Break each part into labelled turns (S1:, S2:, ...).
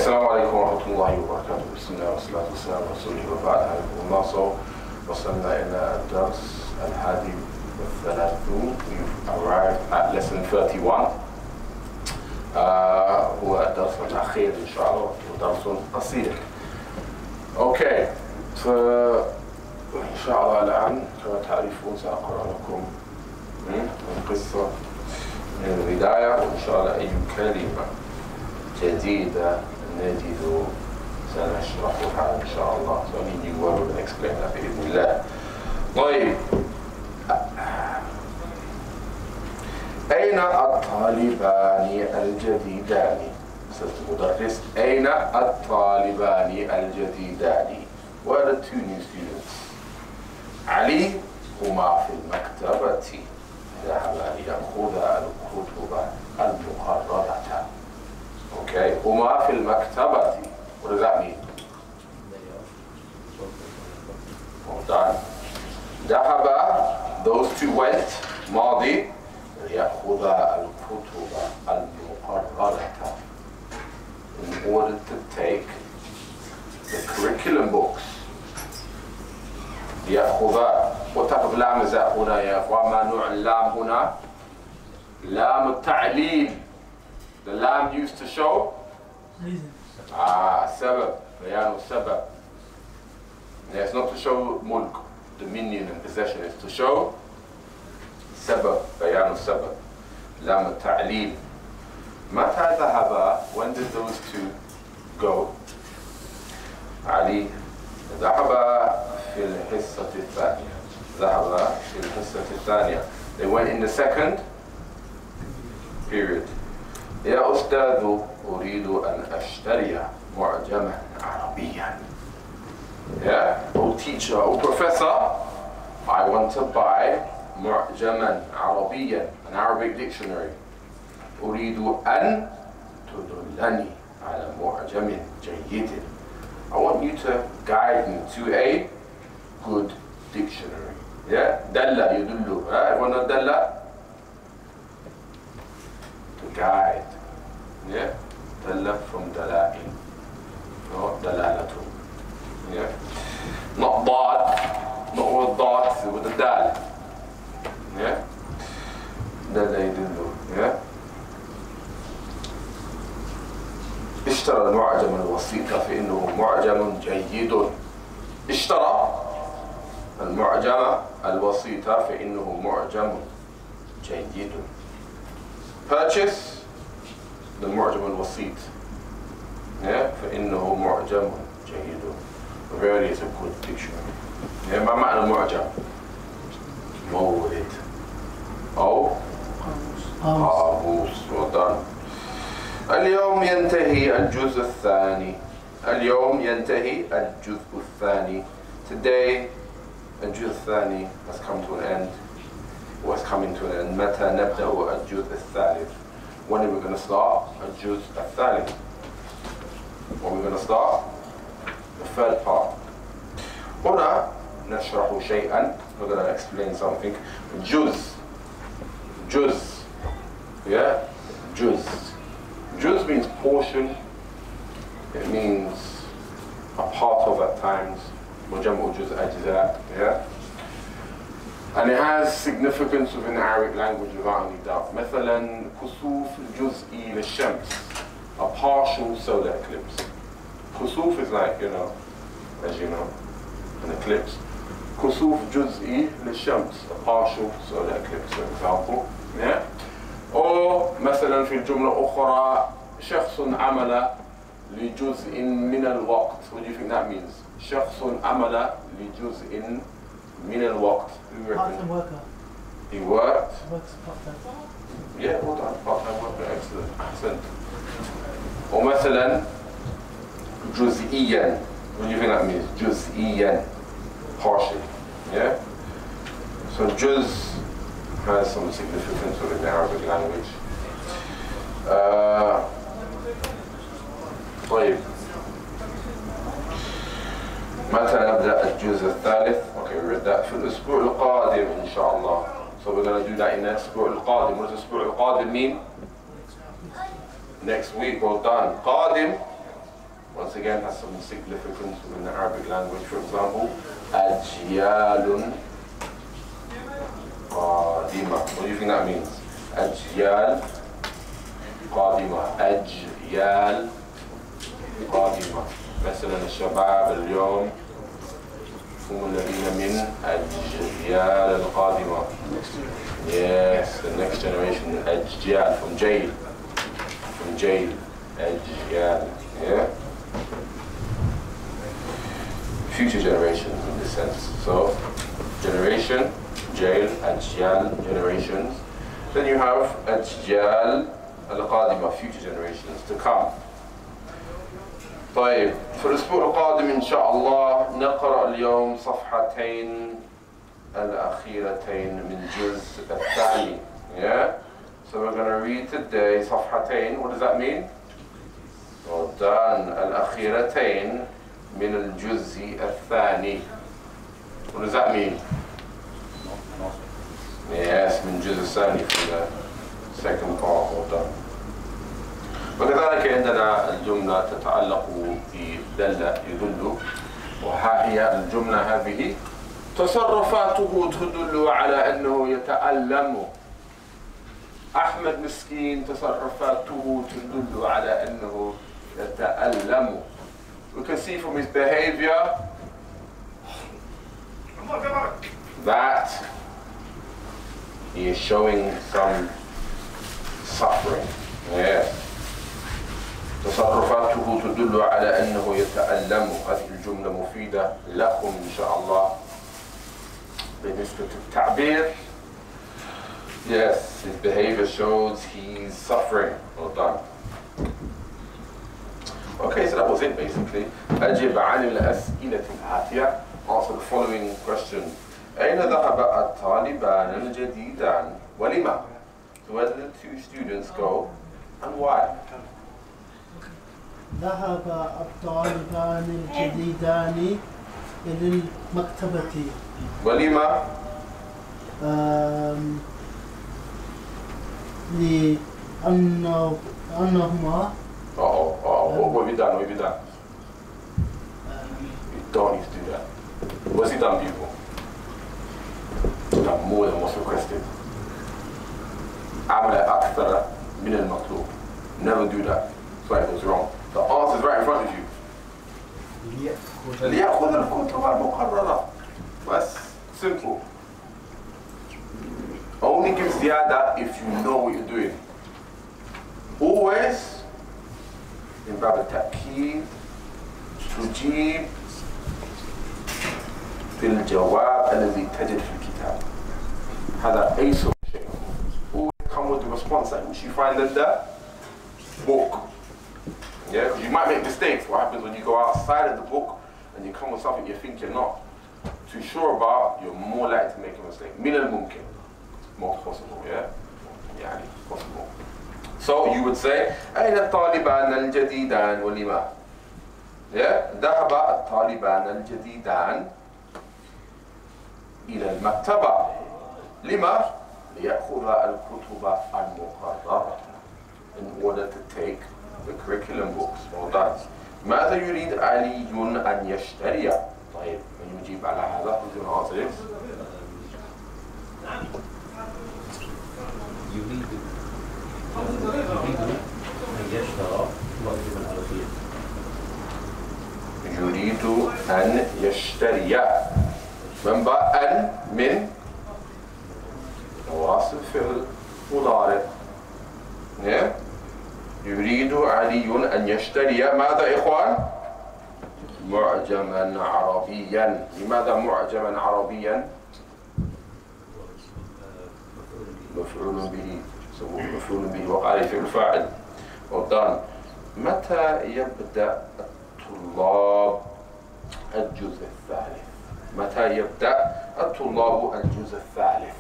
S1: السلام عليكم ورحمة الله وبركاته. بسم الله والصلاة والسلام على رسول الله وبعد. حياكم الله. وصلنا إلى الدرس الحادي والثلاثون. We've arrived at lesson 31. هو الدرس الأخير إن شاء الله، ودرس قصير. Okay. إن شاء الله الآن كما تعرفون سأقرأ لكم القصة من البداية، وإن شاء الله أي كلمة جديدة نجد سنشرحها إن شاء الله. So any new word we'll explain that بإذن الله. طيب، أين الطالبان الجديدان؟ Says the مدرس. أين الطالبان الجديدان؟ Where are the two new students? علي هما في المكتبة، ذهبا ليأخذا الكتب المقررة. Okay, هما في المكتبة. What does that mean? Well done. ذهب, those two went, ماضي, ليأخذا الكتب المقررة, in order to take the curriculum books. ليأخذا. What type of لام is that هنا يا أخوان؟ ما نوع اللام هنا؟ لام التعليل. The lamb used to show reason. Sabab, bayan sabab. It's not to show mulk, dominion and possession. It's to show sabab, bayan sabab. Lam al-ta'leel. Mata dhahaba, when did those two go? Ali dhahaba fil hissati thaniya. Dhahaba fil hissati thaniya. They went in the second period. يا أستاذ أريد أن أشتري معجما عربيا. Yeah, oh teacher, oh professor, I want to buy معجما عربيا, an Arabic dictionary. أريد أن تدلني على معجم جيد. I want you to guide me to a good dictionary. Yeah, دل يدل. Everyone know دل? To guide. Yeah, dalla from dala'il, or dalalatu. Yeah, not dad, not with dad, with the dal. Yeah, dalla يدل. Yeah. اشترى المعجم الوسيط فإنه معجم جيد. اشترى المعجم الوسيط فإنه معجم جيد. Purchase the معجم الوسيط. Yeah, فإنه معجم جيد. Very is a good dictionary. Yeah, ما معنى المعجم؟ مورد أو قاموس. Well done. اليوم ينتهي الجزء الثاني. اليوم ينتهي الجزء الثاني. Today الجزء الثاني has come to an end. Was coming to an end. متى نبدأ الجزء الثالث? When are we going to start الجزء الثالث? When are we going to start the third part? هنا نشرح شيئا. We're going to explain something. جزء. Yeah, جزء means portion. It means a part of at times. وجمع جزء أجزاء. Yeah. And it has significance within the Arabic language without any doubt. مثلا كسوف جزئي للشمس, a partial solar eclipse. كسوف is like, you know, as you know, an eclipse. كسوف جزئي للشمس, a partial solar eclipse, for example. Yeah. Or مثلا في الجملة أخرى شخص عمل لجزء من الوقت. What do you think that means? شخص عمل لجزء من الوقت.
S2: Part-time worker.
S1: He worked.
S2: Works part-time.
S1: Yeah, well done. Part-time worker. Excellent. Excellent. ومثلا جزئيا. What do you think that means? جزئيا. Partial. Yeah. So juz has some significance within the Arabic language. طيب. متى نبدأ الجزء الثالث؟ Okay, we read that. في الأسبوع القادم إن شاء الله. So we're going to do that in the الأسبوع القادم. What does الأسبوع القادم mean? Next week. Well done. قادم once again has some significance within the Arabic language. For example, أجيال قادمة. What do you think that means? أجيال قادمة. أجيال قادمة. مثلا الشباب اليوم هم الذين من الأجيال القادمة. Yes, the next generation. أجيال from jail. From jail. أجيال. Yeah. Future generations in this sense. So, generation, jail, أجيال, generations. Then you have أجيال القادمة, future generations to come. طيب في الأسبوع القادم إن شاء الله نقرأ اليوم صفحتين الأخيرتين من الجزء الثاني. Yeah? So we're going to read today صفحتين. What does that mean? Well done. الأخيرتين من الجزء الثاني. What does that mean? Yes, من الجزء الثاني from the second part. Well done. وكذلك عندنا الجملة تتعلق بدل يدل، وها هي الجملة هذه تصرفاته تدل على أنه يتألم. أحمد مسكين تصرفاته تدل على أنه يتألم. We can see from his behavior that he is showing some suffering. Yes. تصرفاته تدل على أنه يتألم. هذه الجملة مفيدة لكم إن شاء الله بالنسبة للتعبير. Yes, his behavior shows he's suffering. Well done. Okay, so that was it basically. أجب عن الأسئلة الآتية. Answer the following question. أين ذهب الطالبان الجديدان ولما? So where did the two students go and why?
S2: ذهب الطالبان الجديدان إلى المكتبة.
S1: ولما؟
S2: لأنهما.
S1: What have you done? What have you done? You don't need to do that. What's he done, people? He's done more than what's requested. عمل أكثر من المطلوب. Never do that. That's why it was wrong. The answer is right in front of you. ليأخذ الكتب المقررة. That's simple. Only give ziyada if you know what you're doing. Always in باب التأكيد تجيب في الجواب الذي تجد في الكتاب. هذا أيسر شيء. Always come with the response that which you find in the book. Yeah, because you might make mistakes. What happens when you go outside of the book and you come with something you think you're not too sure about, you're more likely to make a mistake. من الممكن. More possible, yeah? يعني possible. So you would say أين الطالبان الجديدان ولما? Yeah? ذهب الطالبان الجديدان إلى المكتبة. لما؟ ليأخذ الكتب المقررة. In order to take the curriculum books. Well done. ماذا يريد علي أن يشتري؟ طيب من يجيب على هذا؟ Who's going to answer this?
S3: يريد أن يشترى واجبا عربيا.
S1: يريد أن يشتري. من أن من نواصب فعل مضارع. يريد علي أن يشتري ماذا إخوان؟ معجما عربيا. لماذا معجما عربيا؟ مفعول به. مفعول به وقع فعل الفاعل. وضان. متى يبدأ الطلاب الجزء الثالث؟ متى يبدأ الطلاب الجزء الثالث؟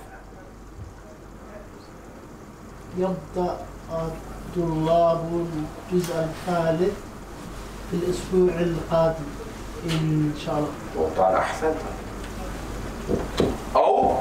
S2: يبدأ الطلاب الجزء الثالث في الأسبوع القادم إن شاء الله.
S1: وضان أحسنت. أو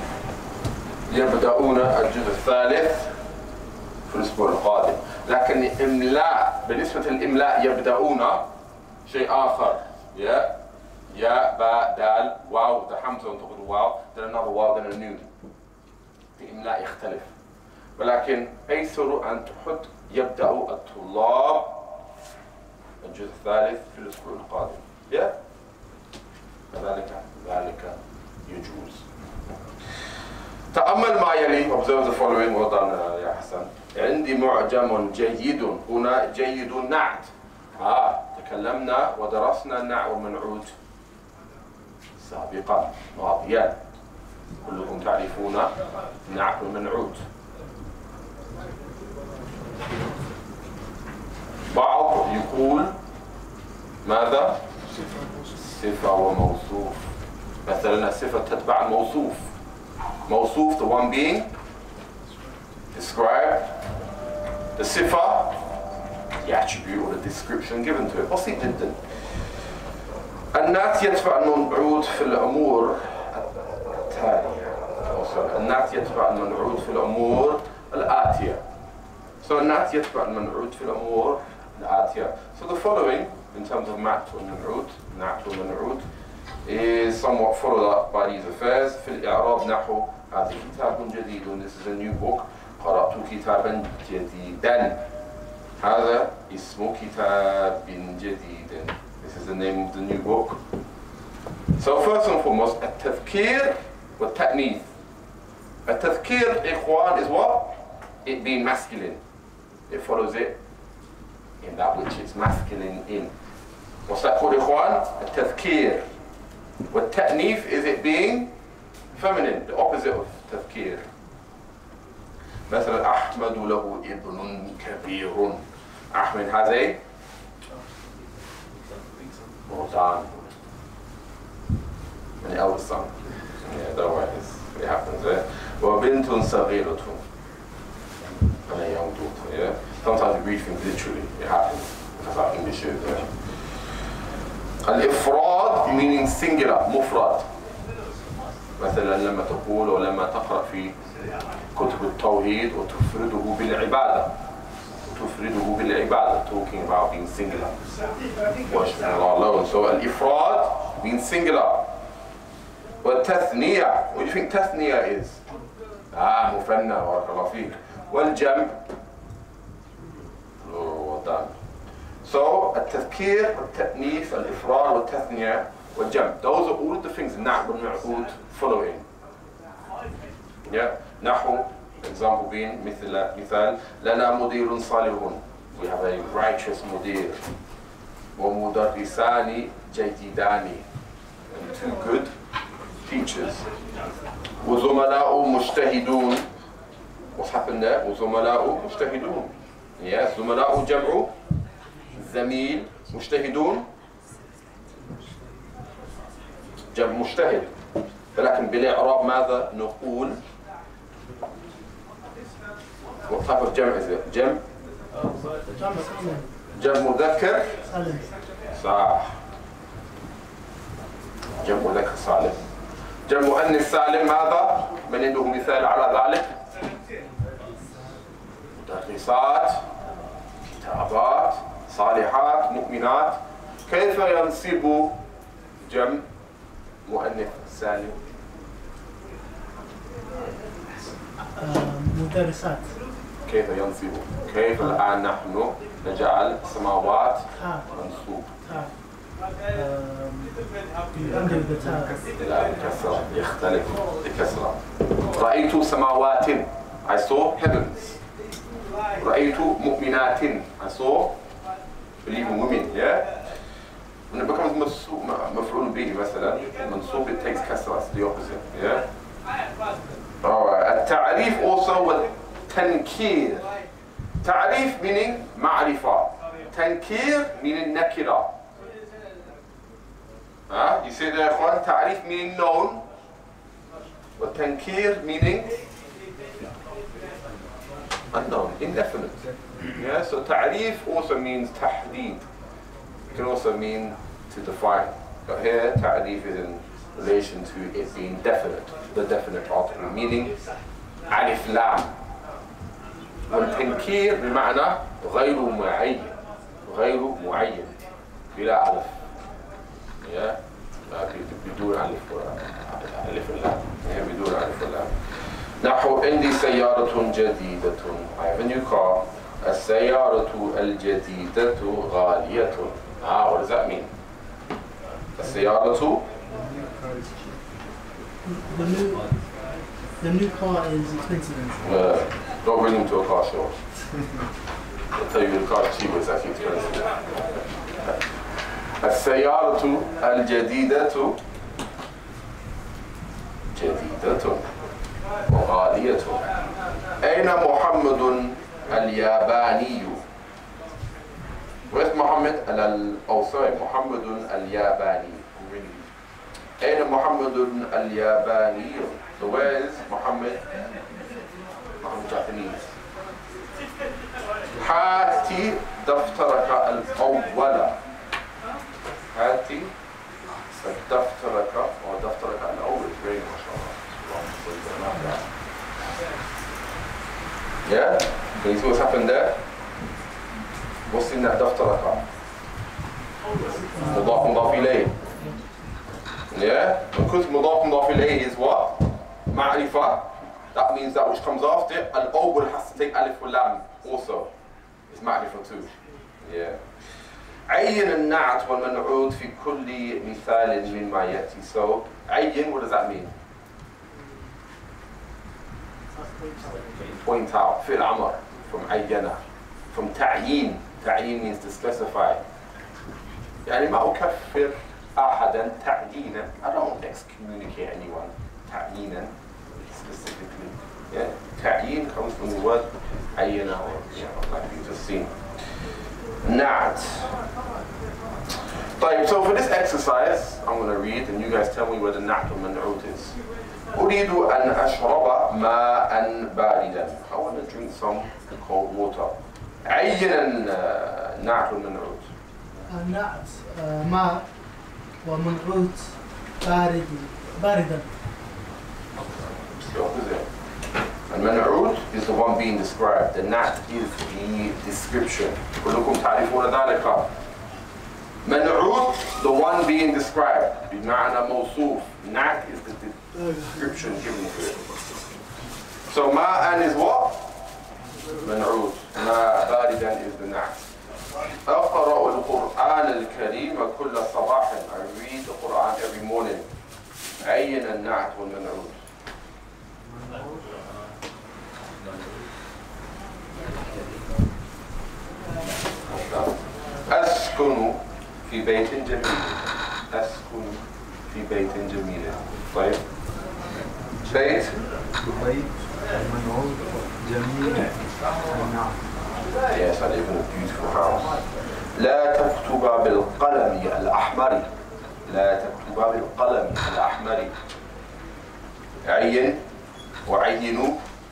S1: يبدأون الجزء الثالث في الأسبوع القادم. لكن الإملاء بالنسبة للإملاء يبدأون شيء آخر. Yeah. يا باء دال واو ده حمزة وانتقل واو then another واو then a noon. الإملاء يختلف. ولكن أيسر أن تحط يبدأ الطلاب الجزء الثالث في الأسبوع القادم. Yeah. ذلك يجوز. تأمل ما يلي. Observe the following. well done يا حسن. عندي معجم جيد. هنا جيد نعت. تكلمنا ودرسنا النعت والمنعوت سابقا ماضيا. كلكم تعرفون النعت والمنعوت. بعض يقول ماذا؟ صفة وموصوف. مثلا الصفة تتبع الموصوف. موصوف the one being described. The صفة the attribute or the description given to it. بسيط جدا. النعت يتبع المنعوت في الأمور التالية. النعت يتبع المنعوت في الأمور الآتية. So النعت يتبع المنعوت في الأمور الآتية. So the following in terms of نعت والمنعوت is somewhat followed up by these affairs. في الإعراب نحو هذا كتاب جديد. This is a new book. قرأت كتابا جديدا. هذا اسم كتاب جديد. This is the name of the new book. So first and foremost, التذكير والتأنيث. التذكير إخوان is what? It being masculine. It follows it in that which it's masculine in. What's that called إخوان? التذكير. والتأنيث is it being feminine, the opposite of تذكير. مثلا أحمد له ابن كبير. أحمد has a son, an eldest son. Yeah, Dawah it happens there. وبنت صغيرة, and a young daughter. Yeah. Sometimes we read things literally. It happens because our English is there. الإفراد meaning singular, مفرد. مثلا لما تقول ولما تقرأ في كتب التوحيد وتفرده بالعبادة. تفرده بالعبادة, talking about being singular. Worshiping Allah alone. So الإفراد means singular. والتثنية, what do you think تثنية is? مثنى, بارك الله فيك. والجمع, well done. So التذكير والتأنيث الإفراد والتثنية والجمع. Those are all of the things نعت والمنعوت following. Yeah. نحو, example being مثال لنا مدير صالح. We have a righteous مدير. ومدرسان جيدان, and two good teachers. وزملاء مجتهدون. What's happened there? وزملاء مجتهدون. Yes, زملاء جمع زميل, مجتهدون جمع مجتهد. لكن بالإعراب ماذا نقول؟ What type of جمع is it? جمع مذكر صح. جمع مذكر سالم. جمع مؤنث سالم ماذا؟ من عنده مثال على ذلك؟ مدرسات, كتابات, صالحات, مؤمنات. كيف ينصب جمع مؤنث سالم؟
S2: مدرسات.
S1: كيف ينصب؟ كيف الآن نحن نجعل سماوات منصوب؟ لا, بكسرة, يختلف بكسرة. رأيت سماوات, I saw heavens. رأيت مؤمنات, I saw believing women. Yeah. When it becomes مفعول به مثلا, منصوب, it takes كسرة, it's the opposite. Yeah. Alright. التعريف also والتنكير. تعريف meaning معرفة. تنكير meaning نكرة. You see there, إخوان, تعريف meaning known, والتنكير meaning unknown, indefinite. Yeah, so تعريف also means تحديد. It can also mean to define. But here, تعريف is in relation to it being definite, the definite article, meaning ألف لام. والتنكير بمعنى غير معين, غير معين. بلا ألف. Yeah. لكن بدون ألف ولا ألف اللام. بدون ألف واللام. نحو عندي سيارة جديدة. I have a new car. السيارة الجديدة غالية. What does that mean? السيارة.
S2: The new car is expensive.
S1: Don't bring him to a car show. I'll tell you the car is cheap, but it's actually expensive. السيارة الجديدة جديدة وغالية. أين محمد الياباني؟ Where's Muhammad? محمد الياباني. أين محمد الياباني? So where is Muhammad? Muhammad Japanese. هاتي دفترك الأول. هاتي دفترك أو دفترك الأول. Very ما شاء الله. Yeah? Can you see what's happened there? What's in that دفترك? مضاف إليه. Yeah? Because مضاف إليه is what? معرفة. That means that which comes after it, al-awwal has to take alif wal lam also. It's معرفة too. Yeah. عين النعت والمنعوت في كل مثال مما يأتي. So, عين, what does that mean? Point out. فعل أمر. From عينة. From تعيين. تعيين means to specify. يعني ما أكفر أحدا تعيينا. I don't excommunicate anyone. تعيينا. Specifically. Yeah. تعيين comes from the word عينة, or like you just seen. نعت. طيب, so for this exercise, I'm going to read and you guys tell me where the نعت والمنعوت is. أريد أن أشرب ماء باردا. I want to drink some cold water. عين النعت والمنعوت.
S2: النعت ماء ومنعوت باردا.
S1: The opposite. المنعوت is the one being described. The nat is the description. كلكم تعرفون ذلك. منعوت, the one being described. بمعنى موصوف. Nat is the description given to it. So ماء is what? منعوت. ماء باردا is the nat. أقرأ القرآن الكريم كل صباح. I read the Quran every morning. عين النعت والمنعوت. أسكن في بيت جميل. أسكن في بيت جميل. طيب. بيت
S4: المنعوت جميل.
S1: Yes, I live in a beautiful house. لا تكتب بالقلم الأحمر. لا تكتب بالقلم الأحمر. عين وعينوا.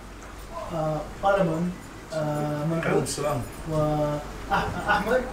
S2: قلم منعوت وأحمر.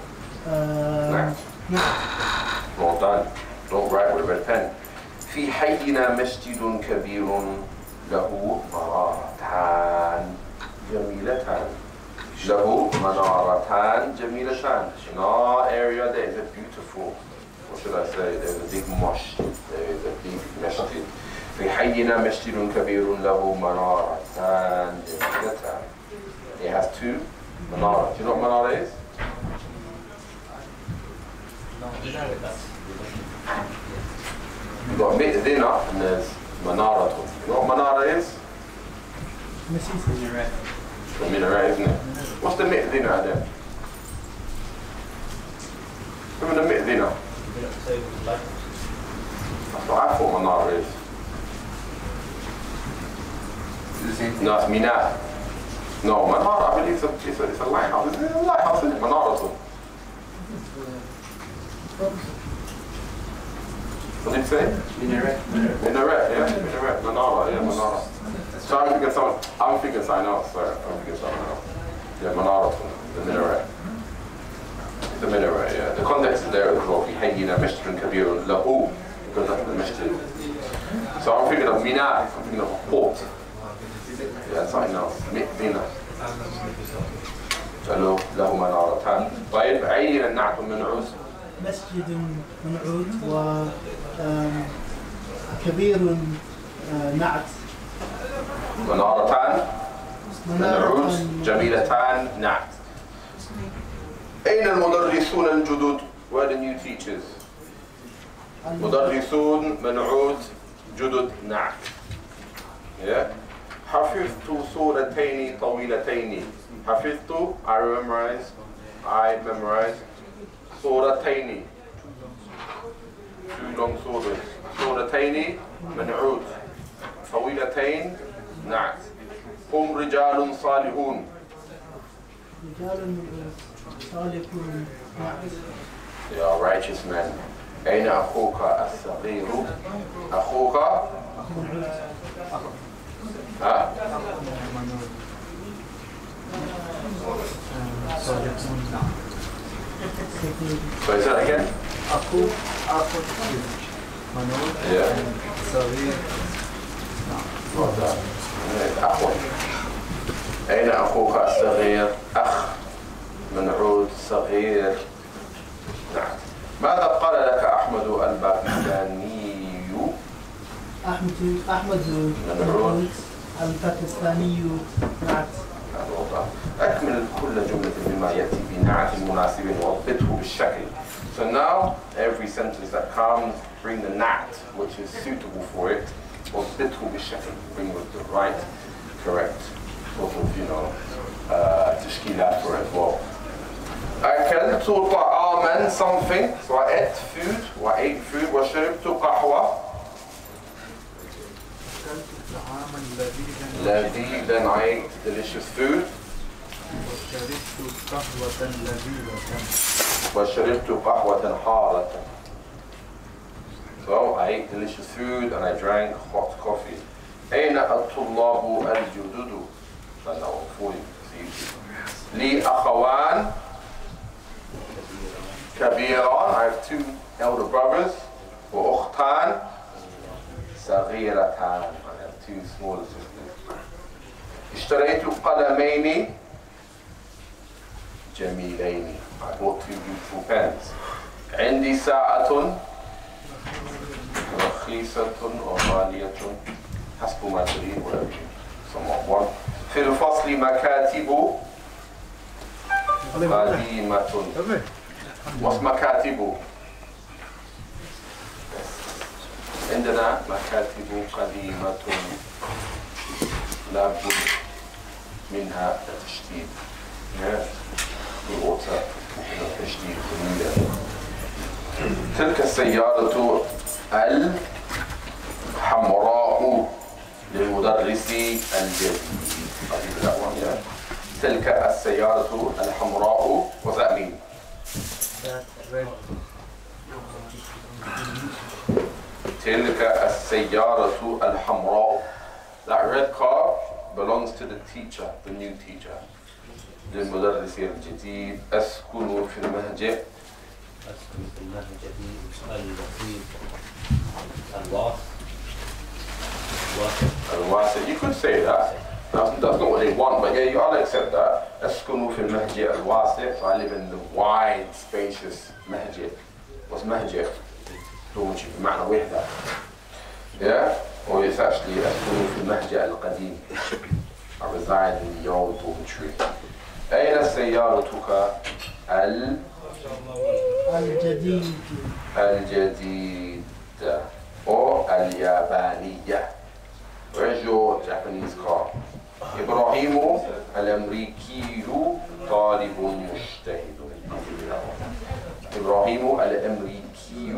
S1: Well done. Don't write with a red pen. في حينا مسجد كبير له منارتان جميلتان. له منارتان جميلتان. In our area there is a beautiful, what should I say, there's a big mosque. There is a big masjid. في حينا مسجد كبير له منارتان جميلتان. It has two menorah. Do you know what menorah is? You've got mi'dhina and there's menorah. You know what menorah is? The minaret, isn't it? What's the mi'dhina then? Remember the mi'dhina? That's what I thought menorah is. No, it's mina. No, menorah, I believe it's a lighthouse. It's a lighthouse, isn't it? Menorah. What did you say? Minaret. Minaret, yeah? Minaret, menorah, yeah, menorah. So I'm thinking something else, sorry. I'm thinking something else. Yeah, menorah, the minaret. The minaret, yeah. The context is there as well. في حينا مسجد كبير له, because that's the masjid. So I'm thinking of mina, I'm thinking of a port. Yeah, something else. مئذنة. له منارتان. طيب عين النعت والمنعوت.
S2: مسجد منعوت وكبير نعت.
S1: منارتان منعوت جميلتان نعت. أين المدرسون الجدد؟ Where are the new teachers? مدرسون منعوت جدد نعت. Yeah. حفظت سورتين طويلتين. حفظت I memorize سورتين two long surahs. سورتين منعوت طويلتين نعت. هم رجال صالحون.
S2: رجال صالحون نعت.
S1: They are righteous men. أين أخوك الصغير؟ أخوك ها؟ So is that again?
S2: أخوك منعوت صغير.
S1: أخو. أين أخوك الصغير؟ أخ منعوت صغير. نعم. ماذا قال لك أحمد الباكستاني؟
S2: أحمد منعوت الباكستاني نعت.
S1: أكمل كل جملة بما يأتي بنعت مناسب وضبطه بالشكل. So now every sentence that comes, bring the na'at which is suitable for it. وضبطه بالشكل, bring with the right, correct sort of, تشكيلات for it as well. أكلت طعاما something, so I ate food, I ate food. وشربت قهوة لذيذا, I ate delicious food. وشربت قهوة حارة. So I ate delicious food and I drank hot coffee. أين الطلاب الجدد؟ لي أخوان كبيران, I have two elder brothers. وأختان صغيرتان, I have two smaller sisters. اشتريت قلمين جميلين, I bought two beautiful pens. عندي ساعة رخيصة أو غالية حسب ما تريد, whatever you somewhat want. في الفصل مكاتب قديمة. What's مكاتب؟ عندنا مكاتب قديمة لا بد منها التشديد. التشديد جميلة. تلك السيارة الحمراء للمدرس الجديد. تلك السيارة الحمراء. What's that mean? تلك السيارة الحمراء. That red car belongs to the teacher, the new teacher. للمدرس الجديد. أسكن في المهجع.
S3: أسكن في المهجع البسيط الواسع.
S1: You could say that. That's not what they want, but yeah, I'll accept that. أسكن في المهجع الواسع. So I live in the wide, spacious مهجع. What's مهجع? dormitory بمعنى وحدة. Yeah? Or it's actually أسكن في المهجع القديم. I reside in the old dormitory. أين سيارتك الجديدة أو اليابانية? Where's your Japanese car? إبراهيم الأمريكي طالب مجتهد. إبراهيم الأمريكي,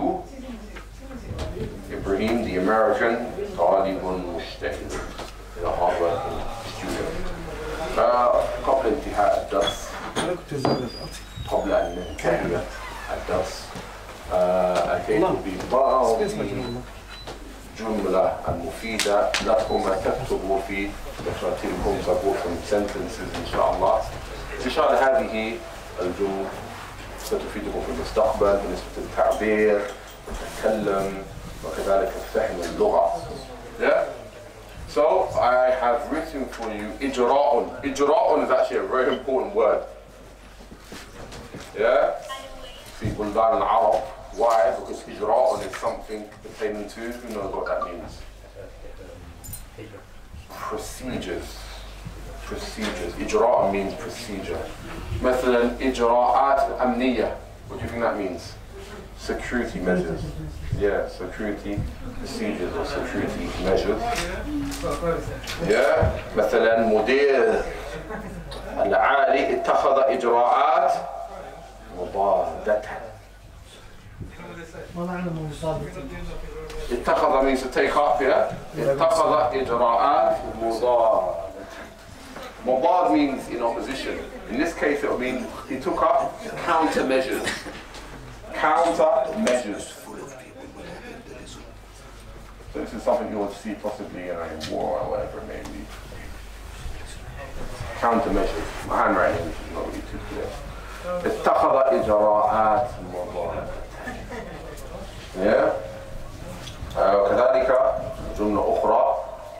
S1: Ibrahim the American, طالب مجتهد, a hard-working student. قبل انتهاء الدرس قبل أن ننتهي الدرس أتيت ببعض الجملة المفيدة لكم تكتبوا في دفتركم some sentences إن شاء الله. إن شاء الله هذه الجمل ستفيدكم في المستقبل بالنسبة للتعبير والتكلم وكذلك فهم اللغة. Yeah? So I have written for you إجراء. إجراء is actually a very important word. Yeah? في بلدان العرب. Why? Because إجراء is something pertaining to, who knows what that means? Procedures. إجراء means procedure. مثلا إجراءات أمنية. What do you think that means? Security measures. Yeah, security procedures or security measures. Yeah. مثلا مدير العالي اتخذ إجراءات مضادة.
S2: ما معنى مضادة؟
S1: اتخذ means to take up, yeah? اتخذ إجراءات مضادة. Mubad means in opposition. In this case it would mean he took up countermeasures. Countermeasures. So this is something you will see possibly in war or whatever it may be. Countermeasures. My handwriting is not really too clear. اتخذ إجراءات مضادة. Yeah. وكذلك جملة أخرى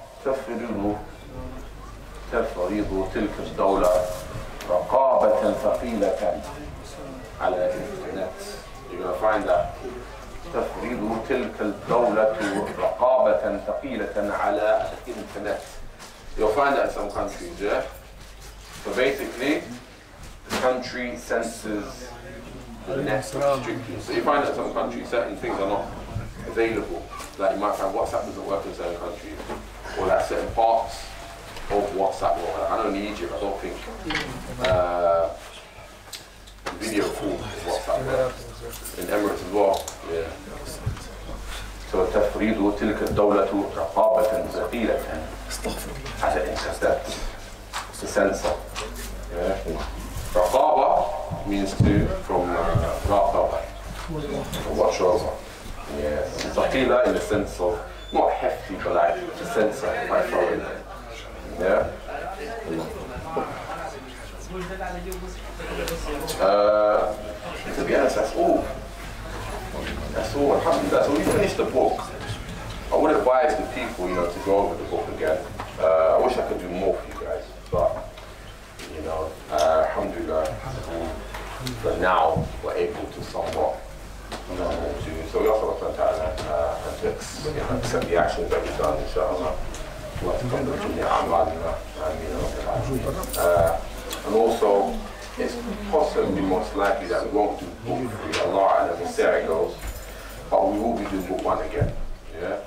S1: تفرض تلك الدولة رقابة ثقيلة على الإنترنت. You're going to find that تفرض تلك الدولة رقابة ثقيلة على الإنترنت. You'll find that in some countries, yeah? So basically, the country censors the net strictly. So you find that in some countries, certain things are not available. Like you might find WhatsApp doesn't work in certain countries, or that certain parts of WhatsApp. I know in Egypt, I don't think video call is WhatsApp works. In Emirates as well, yeah. So تفريض تلك الدولة رقابة ثقيلة على الإنترنت. It's a censor. Yeah. Raqaba means to from raqaba, watch over. Yeah. Thaqila in the sense of not hefty, but like to censor, quite foreign. Yeah. To be honest, that's all. That's all. That's all. We finished the book. I would advise the people, you know, to go over the book again. I wish I could do more for you guys, but you know, alhamdulillah, but now we're able to somewhat, you know, do. So we also want to accept the actions that we've done, inshallah. And also, it's possibly most likely that we won't do book 3, Allah, and we'll see how it goes, but we will be doing book 1 again. Yeah.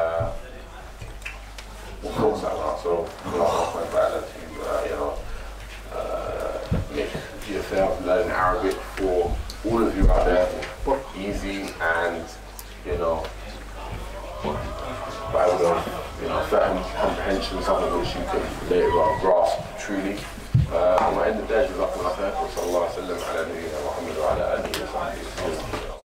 S1: We'll close that out. So Allah to, you know, make the affair of learning Arabic for all of you out there easy and, you know, by way of, you know, comprehension, something which you can later on grasp truly. وعند الداعي جزاكم الله خير وصلى الله وسلم على نبينا محمد وعلى